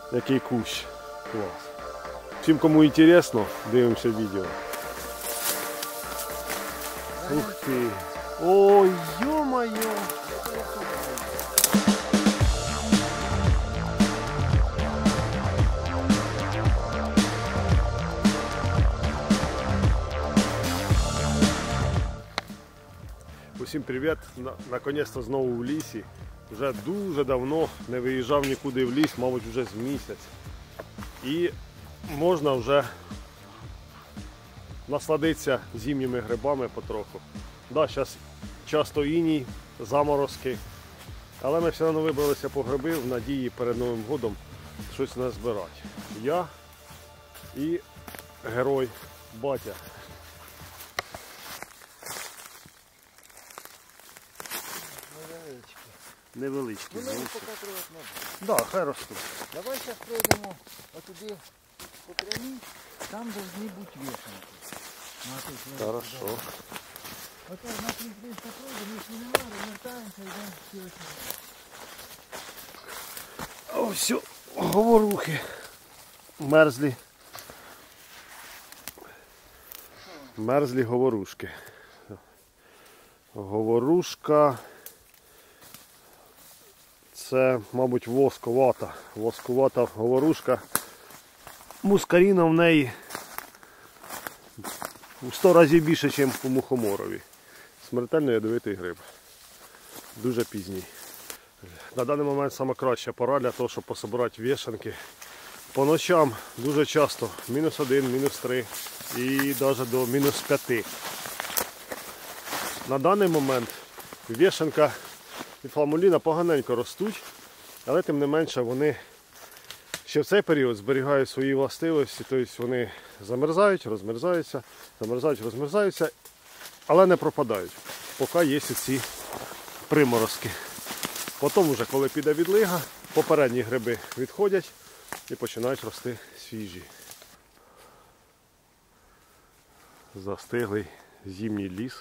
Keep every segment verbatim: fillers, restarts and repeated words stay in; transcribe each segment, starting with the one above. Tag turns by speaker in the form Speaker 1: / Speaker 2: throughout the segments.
Speaker 1: Який кущ. Клас. Всім, кому інтересно, дивимося відео. Ух ти. Ой, ё-моё. Усім привіт! Наконець-то знову в лісі. Вже дуже давно не виїжджав нікуди в ліс, мабуть вже з місяць. І можна вже насладитися зимніми грибами потроху. Да, зараз часто іній, заморозки, але ми все одно вибралися по гриби в надії перед Новим годом щось назбирати. Я і герой батя. Невеличкі.
Speaker 2: Ну, мені поки трохи не буде.
Speaker 1: Так, да, хай ростуть.
Speaker 2: Давай зараз пройдемо отуди по прямій, там повинні бути вішенки.
Speaker 1: Хорошо.
Speaker 2: Оце на тридцять пройдемо, якщо немає, розвертаємося, йдемо всі ось.
Speaker 1: О, все, говорухи. Мерзлі. Мерзлі говорушки. Говорушка. Це, мабуть, восковата. Восковата говорушка. Мускаріна в неї в сто разів більше, ніж у мухоморові. Смертельно ядовитий гриб. Дуже пізній. На даний момент найкраща пора для того, щоб пособирати вішанки. По ночам дуже часто мінус один, мінус три і навіть до мінус п'яти. На даний момент вішанка і фламуліна поганенько ростуть, але тим не менше вони ще в цей період зберігають свої властивості, тобто вони замерзають, розмерзаються, замерзають, розмерзаються, але не пропадають, поки є ці приморозки. Потім вже, коли піде відлига, попередні гриби відходять і починають рости свіжі. Застиглий зимній ліс.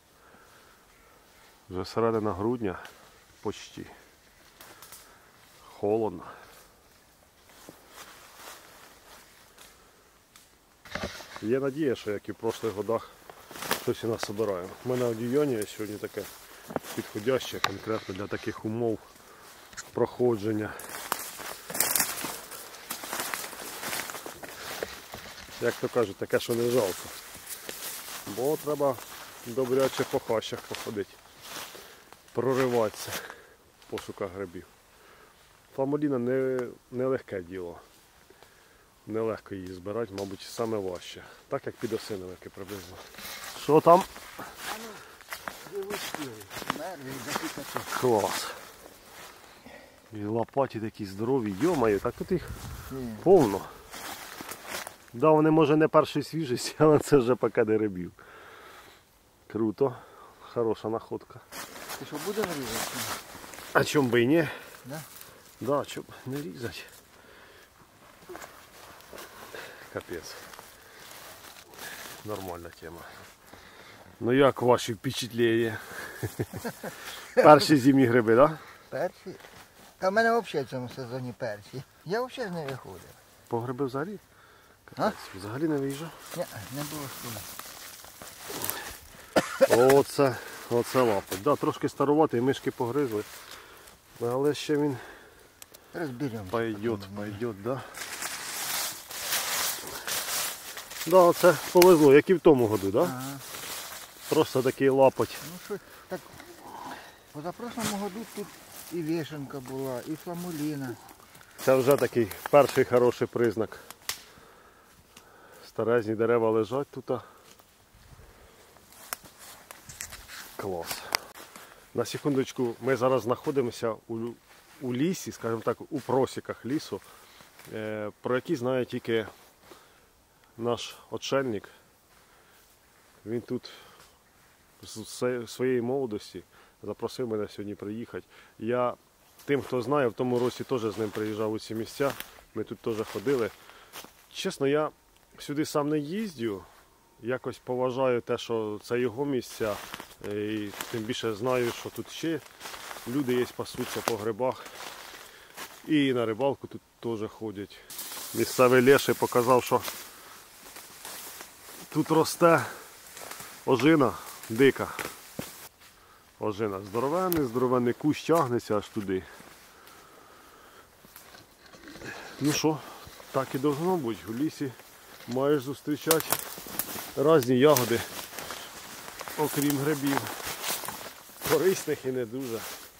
Speaker 1: Вже середина грудня. Почти. Холодно. Є надія, що як і в прошлих годах щось і нас собираємо. У мене одіяння сьогодні таке підходяще конкретно для таких умов проходження. Як то кажуть, таке, що не жалко. Бо треба добряче по хащах походити. Прориватися в пошуках грибів. Фламуліна не, не легке діло. Нелегко її збирати, мабуть, саме важче. Так як підосиновики приблизно. Що там? Клас. І лопаті такі здорові. Йо-моє, так тут їх повно. Да, вони може не першої свіжості, але це вже поки не грибів. Круто. Хороша находка.
Speaker 2: Ти що, будемо різати?
Speaker 1: А чому би і ні?
Speaker 2: Да?
Speaker 1: Да, чому не різати. Капець. Нормальна тема. Ну як ваші впечатлення? Перші зимні гриби, так? Да?
Speaker 2: Перші? Та в мене взагалі в цьому сезоні перші. Я взагалі не виходив.
Speaker 1: По гриби взагалі? Капець, а? Взагалі не виїжджав?
Speaker 2: Ні, не було школи.
Speaker 1: Оце, оце лапоть. Да, трошки старуватий, мишки погризли. Але ще він
Speaker 2: розберемося.
Speaker 1: Пойдет, пойдет, да. Да, це повезло, як і в тому году, да?
Speaker 2: Ага.
Speaker 1: Просто такий лапоть.
Speaker 2: Ну що, так, позапрошлому году тут і вішенка була, і фламуліна.
Speaker 1: Це вже такий перший хороший признак. Старезні дерева лежать тут. Клас. На секундочку, ми зараз знаходимося у, у лісі, скажімо так, у просіках лісу, е, про які знає тільки наш отшельник. Він тут з своєї молодості запросив мене сьогодні приїхати. Я тим, хто знає, в тому році теж з ним приїжджав у ці місця. Ми тут теж ходили. Чесно, я сюди сам не їздю. Якось поважаю те, що це його місця. І тим більше знаю, що тут ще люди є, пасуться по грибах. І на рибалку тут теж ходять. Місцевий леший показав, що тут росте ожина дика. Ожина здоровенний, здоровенний кущ тягнеться аж туди. Ну що, так і должно бути. У лісі маєш зустрічати різні ягоди, окрім грибів. Корисних і не дуже.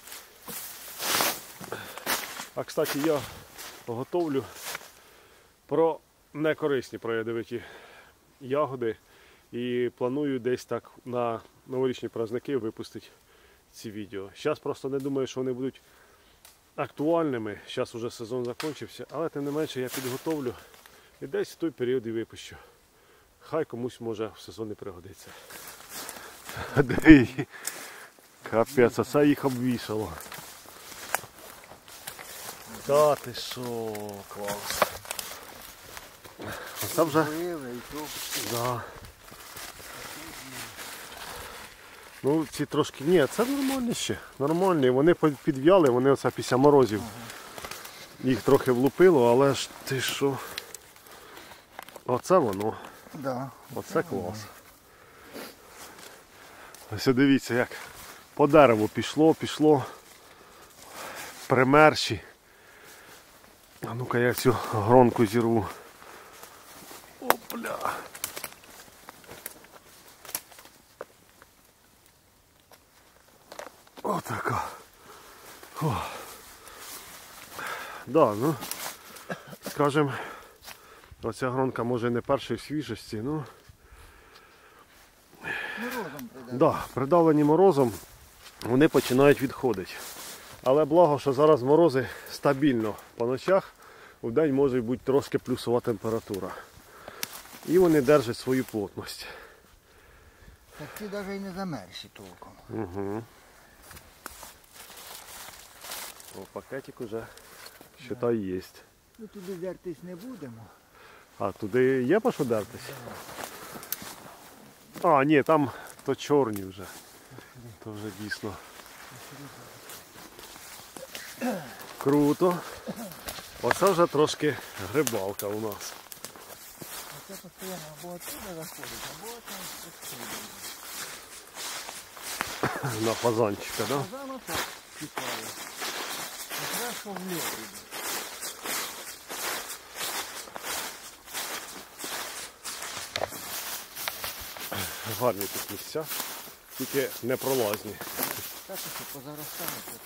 Speaker 1: А кстати, я готовлю про некорисні, про ядовиті ягоди і планую десь так на новорічні праздники випустити ці відео. Зараз просто не думаю, що вони будуть актуальними. Зараз вже сезон закінчився, але тим не менше я підготовлю і десь в той період і випущу. Хай комусь може в сезон не пригодиться. Капець, а це їх обвішало. Та ти що, клас. Оце вже... Да. Ну ці трошки... Ні, це нормальні ще. Нормальні. Вони підв'яли, вони оце після морозів. Їх трохи влупило, але ж ти що. Оце воно.
Speaker 2: Да.
Speaker 1: Оце клас. Ось дивіться, як по дереву пішло, пішло. Примерші. А ну-ка я цю гронку зірву. Опля. Отака. О. Да, ну, скажем, оця гронка може не першої свіжості, ну.
Speaker 2: Морозом придавлені.
Speaker 1: Да, придавлені морозом вони починають відходити. Але благо, що зараз морози стабільно по ночах, в день може бути трошки плюсова температура. І вони держать свою плотність.
Speaker 2: Так ці навіть і не замерзші толком.
Speaker 1: Угу. О, пакетик уже, считай, є.
Speaker 2: Ну туди дертись не будемо.
Speaker 1: А, туди є по що дертись? А, ні, там то чорні вже. То вже дійсно. Круто. Оце вже трошки грибалка у нас.
Speaker 2: Оце постійно або отсюди заходить, або там отсюди.
Speaker 1: На фазанчика, так? Да?
Speaker 2: Фазан так цікавий. Якраз що в лід іде.
Speaker 1: Гарні тут місця, тільки непролазні.
Speaker 2: Так що позаростало тут.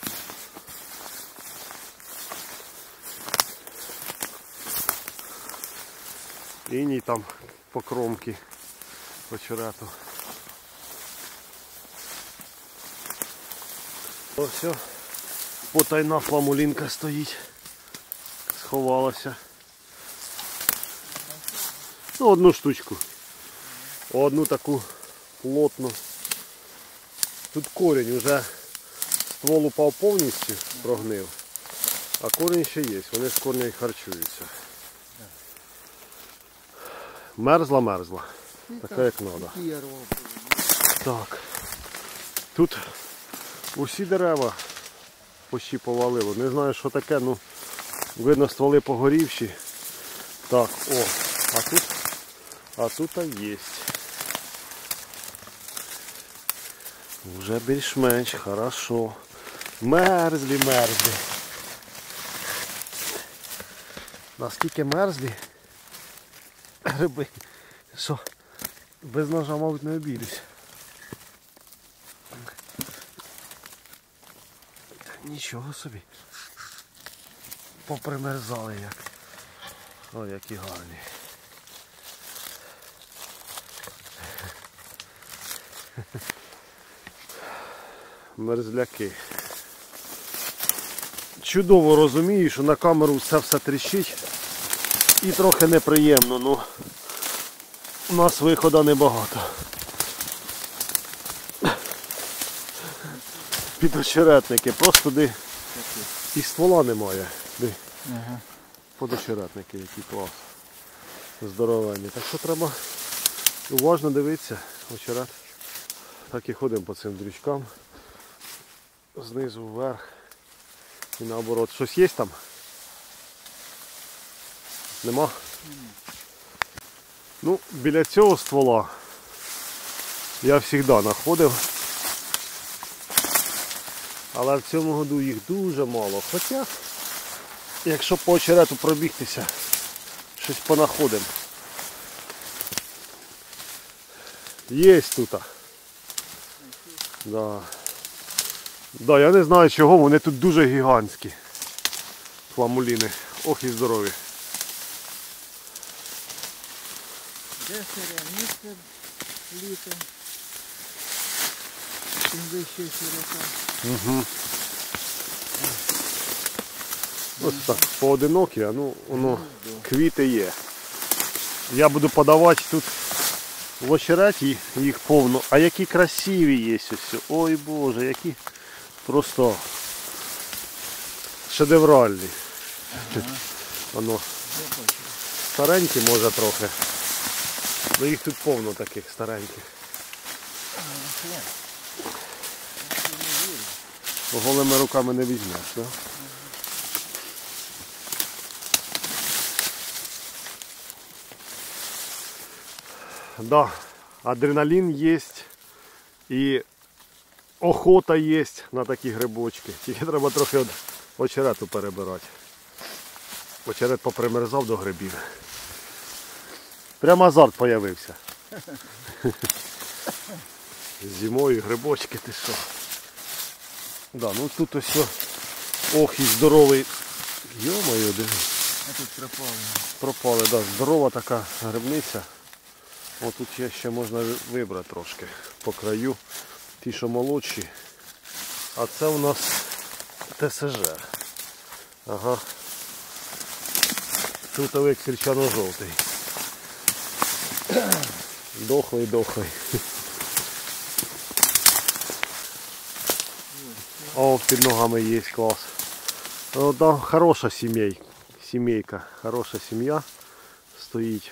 Speaker 1: Іній там по кромки, по черету. Ось все. Потайна фламулінка стоїть. Сховалася. Ну, одну штучку. Одну таку плотну. Тут корінь вже ствол упав повністю, прогнив. А корінь ще є, вони з корня і харчуються. Мерзла-мерзла. Така як треба. Так. Тут усі дерева почти повалило. Не знаю, що таке, ну видно, стволи погорівші. Так, о, а тут, а тут є. Вже більш-менш, хорошо. Мерзлі, мерзлі. Наскільки мерзлі гриби, що без ножа, мабуть, не обійдусь. Нічого собі. Попримерзали як. Ой, які гарні. Мерзляки. Чудово розумію, що на камеру все все тріщить і трохи неприємно, ну у нас виходу небагато. Підочеретники, просто де і ствола немає. Де?
Speaker 2: Ага.
Speaker 1: Подочеретники, які клас. Здоровенні. Так що треба уважно дивитися, очерет. Так і ходимо по цим дрючкам. Знизу вверх. І наоборот. Щось є там? Нема? Ну, біля цього ствола я завжди знаходив. Але в цьому году їх дуже мало. Хоча, якщо по очерету пробігтися, щось понаходимо. Є тут. Да. Да, я не знаю чого, вони тут дуже гігантські. Фламуліни. Ох і здорові.
Speaker 2: Де сире місце літом, тим вище широка.
Speaker 1: Угу. Ось так, поодинокі, а ну воно квіти є. Я буду подавати тут в очереті, їх повно. А які красиві є ось. Ой Боже, які просто шедевральні. Ага. Воно старенькі може трохи. Ну їх тут повно таких стареньких. Голими руками не візьмеш, так? Да, адреналін є і охота є на такі грибочки. Тільки треба трохи від очерету перебирати. Очерет попримерзав до грибів. Прямо азарт появився. Зимою грибочки, ти що? Да, ну тут ось ох і здоровий. Йо-моє, диви.
Speaker 2: А тут пропали.
Speaker 1: Пропали, так, да, здорова така грибниця. О, тут є ще можна вибрати трошки по краю. Ті, що молодші. А це у нас Те Се Же. Ага. Трутовик сірчано-жовтий. Дохлий, дохлий. О, під ногами є, клас. О, да, хороша сімейка. Сімейка, хороша сім'я стоїть.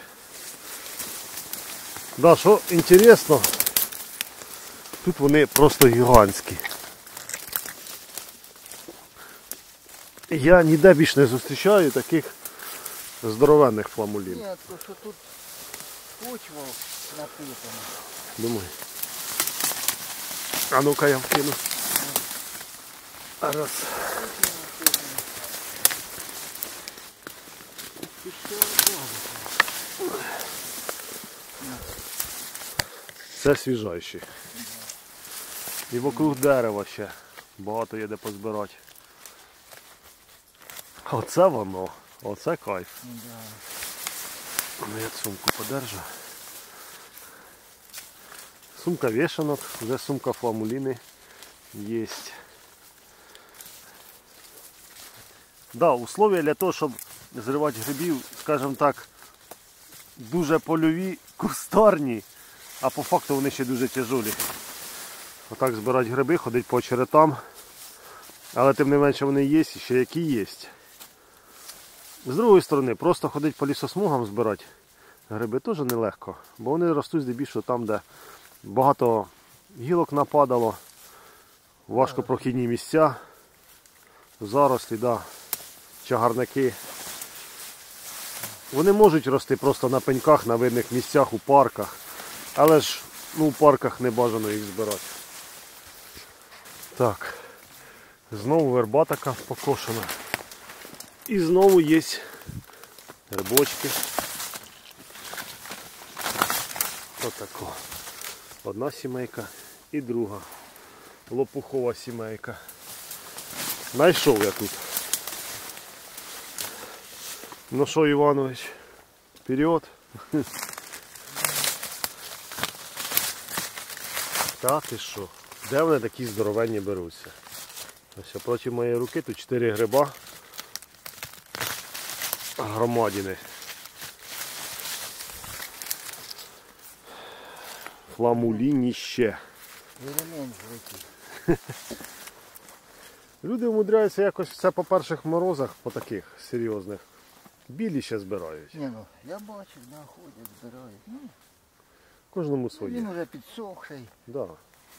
Speaker 1: Да, що інтересно, тут вони просто гігантські. Я ніде більш не зустрічаю таких здоровенних фламулін.
Speaker 2: Ні, то що тут почва напитана.
Speaker 1: Думаю. А ну-ка я вкину. Раз. Це свіжайші. І вокруг дерева ще багато є де позбирати. Оце воно, оце кайф.
Speaker 2: Да.
Speaker 1: Ну, я сумку подержу. Сумка вішанок, вже сумка фламуліни є. Да, условия для того, щоб зривати грибів, скажімо так, дуже польові, кустарні, а по факту вони ще дуже тяжолі. Отак збирати гриби, ходити по очеретам, але тим не менше вони є, і ще які є. З другої сторони, просто ходити по лісосмугам збирати гриби теж нелегко, бо вони ростуть здебільшого там, де багато гілок нападало, важкопрохідні місця, зарослі, да, чагарники. Вони можуть рости просто на пеньках, на видних місцях, у парках, але ж ну, у парках не бажано їх збирати. Так, знову верба така покошена. І знову є грибочки. Отако. Одна сімейка і друга. Лопухова сімейка. Найшов я тут. Ну що, Іванович, вперед. Та ти що? Де вони такі здоровенні беруться? Ось проти моєї руки тут чотири гриба. Громадіни. Фламулініще.
Speaker 2: Елемент злетів.
Speaker 1: Люди умудряються якось все по перших морозах, по таких серйозних. Білі ще збирають.
Speaker 2: Ні, ну, я бачив, да, ходять, збирають. Ну,
Speaker 1: Кожному своє.
Speaker 2: він вже підсохший.
Speaker 1: Да.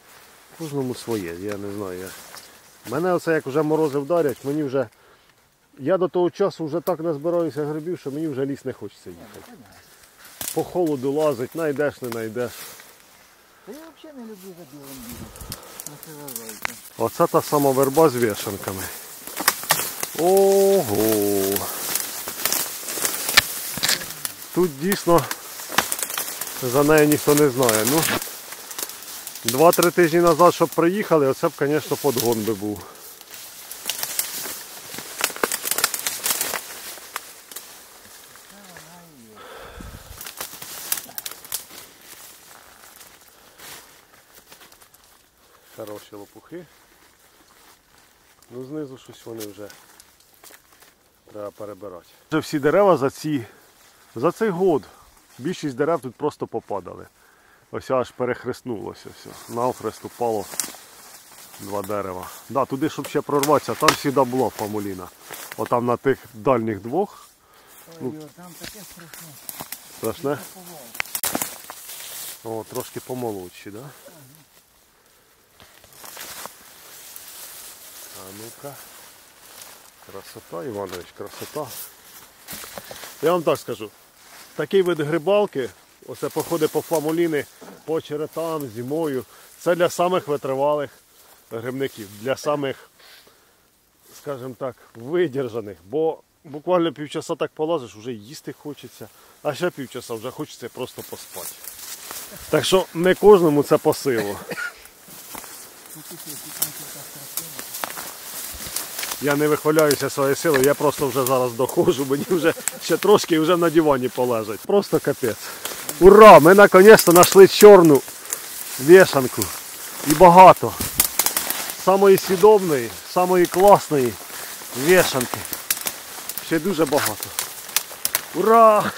Speaker 1: Кожному своє, я не знаю. Я... Мене оце як вже морози вдарять, мені вже я до того часу вже так назбираюся грибів, що мені вже ліс не хочеться їхати. По холоду лазить, найдеш, не найдеш.
Speaker 2: Та я взагалі не люблю за білим бігати.
Speaker 1: Оце та сама верба з вішанками. Ого! Тут дійсно за нею ніхто не знає. Ну, два-три тижні назад, щоб приїхали, оце б, звісно, подгон би був. Хороші лопухи. Ну, знизу щось вони вже треба перебирати. Вже всі дерева за ці, за цей год. Більшість дерев тут просто попадали. Ось аж перехреснулося все. Навхрест упало два дерева. Да, туди, щоб ще прорватися, там завжди була фамуліна. Отам на тих дальніх двох.
Speaker 2: Ну, там таке страшне.
Speaker 1: Страшне? О, трошки помолодші, да? А ну-ка. Красота, Іванович, красота. Я вам так скажу. Такий вид грибалки, оце походи по фамуліни, по очеретам, зимою, це для самих витривалих грибників, для самих, скажімо так, видержаних. Бо буквально півчаса так полазиш, вже їсти хочеться, а ще півчаса вже хочеться просто поспати. Так що не кожному це по силу. Я не вихваляюся своєю силою, я просто вже зараз доходжу, мені вже ще трошки і вже на дивані полежать. Просто капець. Ура! Ми наконець-то знайшли чорну вішанку. І багато. Самої свідомої, самої класної вішанки. Ще дуже багато. Ура!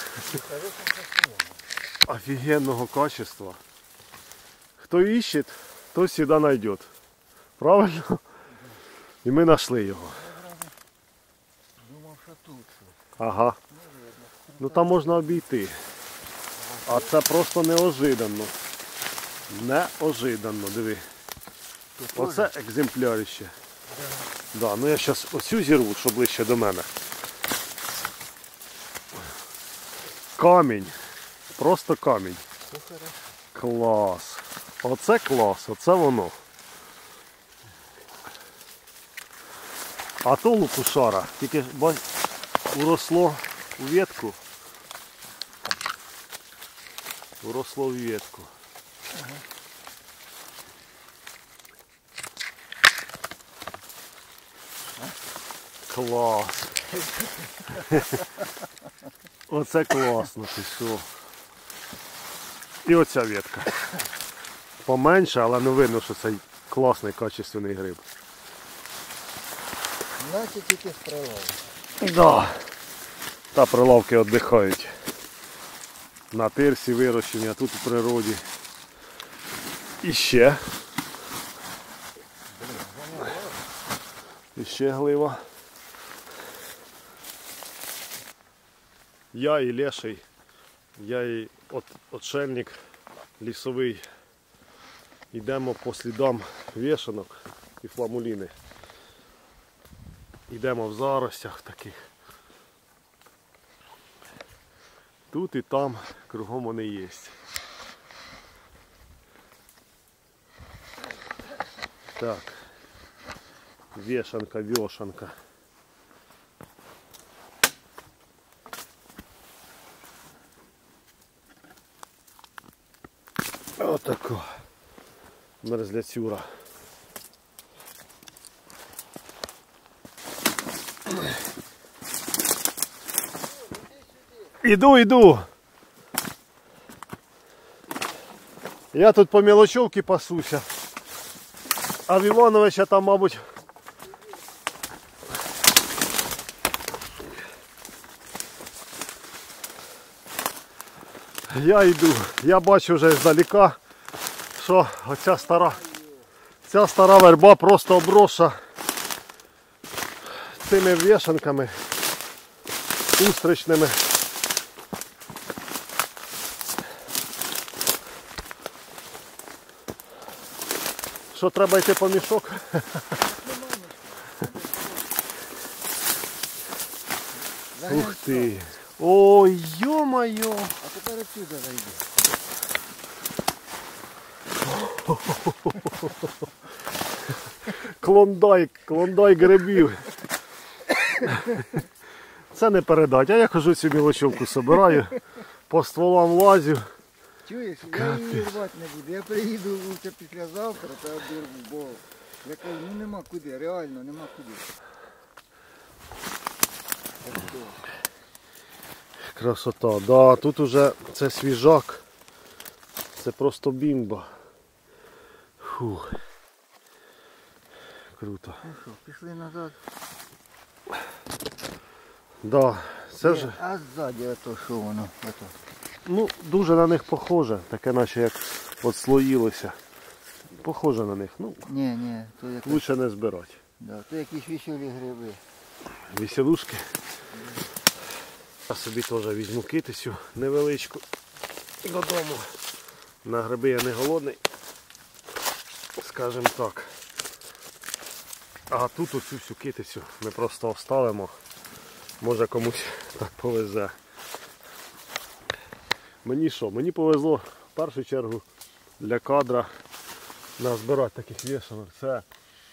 Speaker 1: Офігенного качества. Хто іще, той завжди знайде. Правильно? І ми знайшли його.
Speaker 2: Думав, що тут.
Speaker 1: Ага. Ну там можна обійти. А це просто неожиданно. Неожиданно, диви. Оце екземплярище. Да, ну я зараз оцю зірву, що ближче до мене. Камінь. Просто камінь. Клас. Оце клас, оце воно. А то лукушара, тільки бач, уросло у ветку. Уросло в ветку.
Speaker 2: Ага.
Speaker 1: Клас. Оце класно, ти що. І оця ветка. Поменше, але не видно, що це класний, качественний гриб.
Speaker 2: Наче тільки з прилавки.
Speaker 1: Да. Та прилавки віддихають. На тирсі вирощені, а тут у природі. І ще. І ще глива. Я і леший, я і от, отшельник лісовий. Йдемо по слідам вішанок і фламуліни. Йдемо в заростях таких. Тут і там кругом вони є. Так. Вішанка, вішанка. Отако. Мерзляцюра. Іду, іду. Я тут по мелочовці пасуся. А в Івановича там, мабуть, я йду. Я бачу вже здалека, що оця стара, ця стара верба просто обросша цими вішанками устричними. Що, треба йти по мішок? Ух ти. Ой, йо-моє.
Speaker 2: А тепер отсюда зайди.
Speaker 1: Клондайк, клондайк грибів. Це не передать. А я хожу цю мілочовку собираю, по стволам лазю.
Speaker 2: Чуєш, я її рвати не буду. Я приїду лучше післязавтра та обірву, бо я кажу, ну нема куди, реально нема куди.
Speaker 1: Красота. Да, тут уже це свіжак. Це просто бімба. Фух. Круто.
Speaker 2: Ну що, пішли назад.
Speaker 1: Да, це вже,
Speaker 2: А ззаді ото що воно? Ото.
Speaker 1: ну, дуже на них похоже. Таке наче як от слоїлося. Похоже на них. Ну,
Speaker 2: Ні, ні, то якось,
Speaker 1: лучше не збирати.
Speaker 2: да, то якісь веселі гриби.
Speaker 1: Веселушки. Я собі теж візьму китицю невеличку додому. На гриби я не голодний, скажімо так. А тут оцю всю китицю ми просто оставимо. Може комусь так повезе. Мені що? Мені повезло в першу чергу для кадра назбирати таких вішанок. Це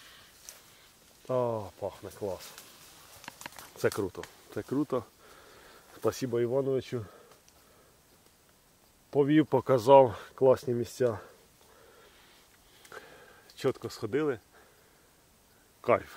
Speaker 1: О, пахне клас. Це круто. Це круто. Спасибо Івановичу. Повів, показав класні місця. Чітко сходили. Кайф.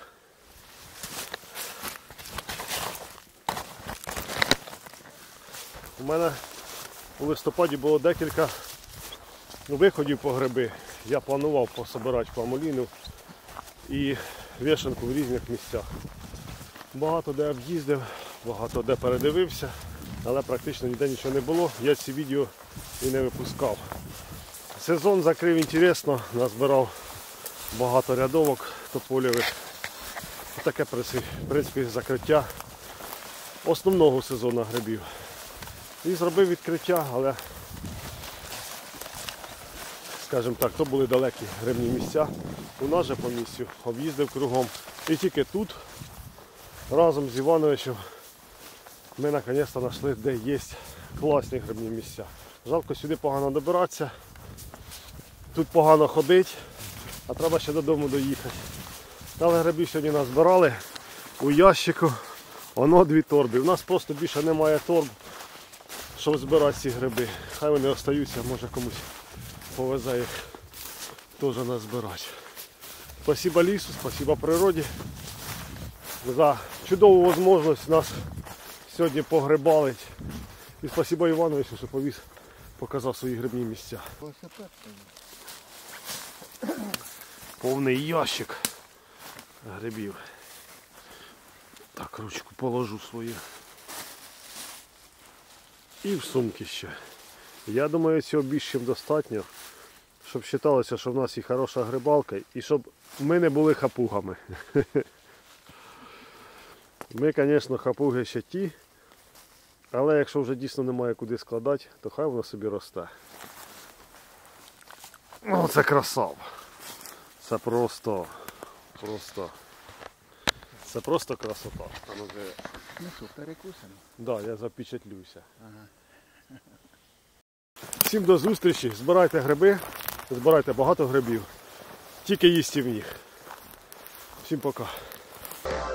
Speaker 1: У мене у листопаді було декілька виходів по гриби. Я планував пособирати фламуліну і вішанку в різних місцях. Багато де об'їздив, багато де передивився, але практично ніде нічого не було. Я ці відео і не випускав. Сезон закрив інтересно, назбирав багато рядовок тополєвих. Таке, в принципі, закриття основного сезону грибів. І зробив відкриття, але, скажімо так, то були далекі грибні місця. У нас же по місцю об'їздив кругом. І тільки тут, разом з Івановичем, ми наконець-то знайшли, де є класні грибні місця. Жалко, сюди погано добиратися, тут погано ходити, а треба ще додому доїхати. Але грибів сьогодні назбирали у ящику, воно дві торби. У нас просто більше немає торб, щоб збирати ці гриби. Хай вони остаються, може комусь повезе їх теж назбирати. Спасибо лісу, спасибо природі за чудову можливість нас сьогодні погрибалити. І спасибо Івановичу, що повіз, показав свої грибні місця. Повний ящик грибів. Так, ручку положу свою. І в сумки ще. Я думаю, цього більш чим достатньо, щоб вважалося, що в нас і хороша грибалка, і щоб ми не були хапугами. Ми, звісно, хапуги ще ті, але якщо вже дійсно немає куди складати, то хай воно собі росте. О, це красава. Це просто, просто, це просто красота.
Speaker 2: Ну що, перекусимо?
Speaker 1: Так, да, я запечатлюся.
Speaker 2: Ага.
Speaker 1: Всім до зустрічі, збирайте гриби, збирайте багато грибів, тільки їстівних. Всім пока.